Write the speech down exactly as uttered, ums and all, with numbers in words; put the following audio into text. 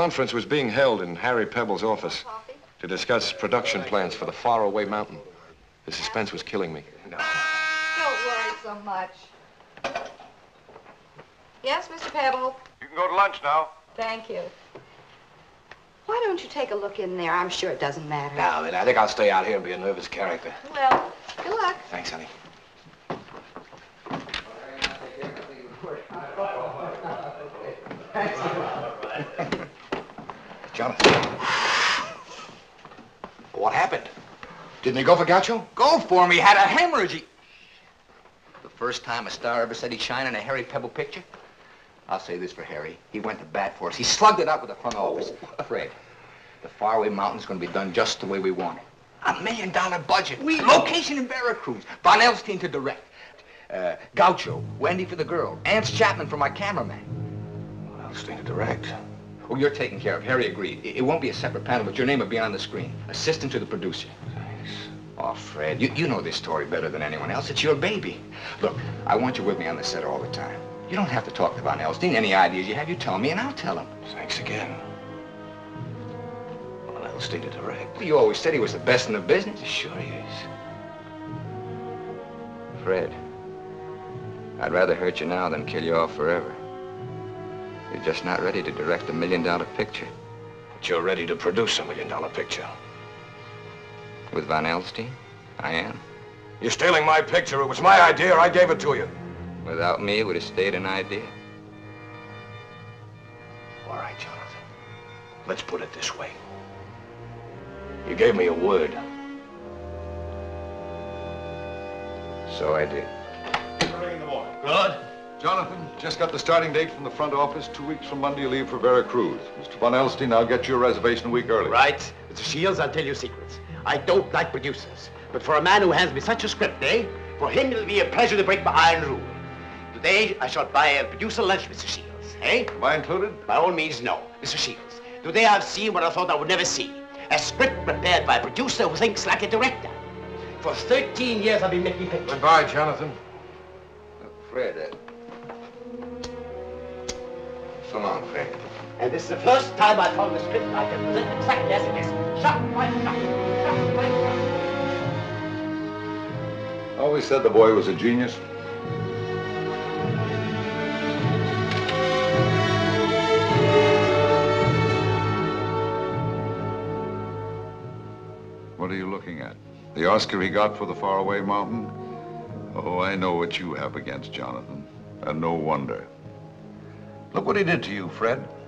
conference was being held in Harry Pebble's office to discuss production plans for the Faraway Mountain. The suspense was killing me. No. Don't worry so much. Yes, Mister Pebble? You can go to lunch now. Thank you. Why don't you take a look in there? I'm sure it doesn't matter. No, then I think I'll stay out here and be a nervous character. Well, good luck. Thanks, honey. Jonathan. What happened? Didn't he go for Gaucho? Go for him. He had a hemorrhage. He... The first time a star ever said he'd shine in a Harry Pebble picture? I'll say this for Harry. He went to bat for us. He slugged it out with the front office. Fred, the Faraway Mountain's going to be done just the way we want it. A million dollar budget. We Location in Veracruz. Von Elstein to direct. Uh, Gaucho, Wendy for the girl. Ance Chapman for my cameraman. Von Elstein to direct. Oh, you're taken care of. Harry agreed. It, it won't be a separate panel, but your name will be on the screen. Assistant to the producer. Thanks. Oh, Fred, you, you know this story better than anyone else. It's your baby. Look, I want you with me on the set all the time. You don't have to talk to Von Elstein. Any ideas you have, you tell me, and I'll tell him. Thanks again. Von Elstein to direct. You always said he was the best in the business. Sure he is. Fred, I'd rather hurt you now than kill you off forever. You're just not ready to direct a million-dollar picture. But you're ready to produce a million-dollar picture. With Von Elstein? I am. You're stealing my picture. It was my idea. I gave it to you. Without me, it would have stayed an idea. All right, Jonathan. Let's put it this way. You gave me a word. So I did. Early in the morning. Good. Jonathan, just got the starting date from the front office. Two weeks from Monday, you leave for Veracruz. Mister Von Elstein, I'll get you a reservation a week early. Right. Mister Shields, I'll tell you secrets. I don't like producers. But for a man who hands me such a script, eh? For him, it'll be a pleasure to break my iron rule. Today, I shall buy a producer lunch, Mister Shields, eh? Am I included? By all means, no. Mister Shields, today I've seen what I thought I would never see. A script prepared by a producer who thinks like a director. For thirteen years, I've been making pictures. Goodbye, Jonathan. Uh, Fred, uh... So long, Fred. And this is the first time I found the script I can present exactly as it is. Shot by shot. Shot by shot. I always said the boy was a genius. What are you looking at? The Oscar he got for the Faraway Mountain? Oh, I know what you have against Jonathan. And no wonder. Look what he did to you, Fred.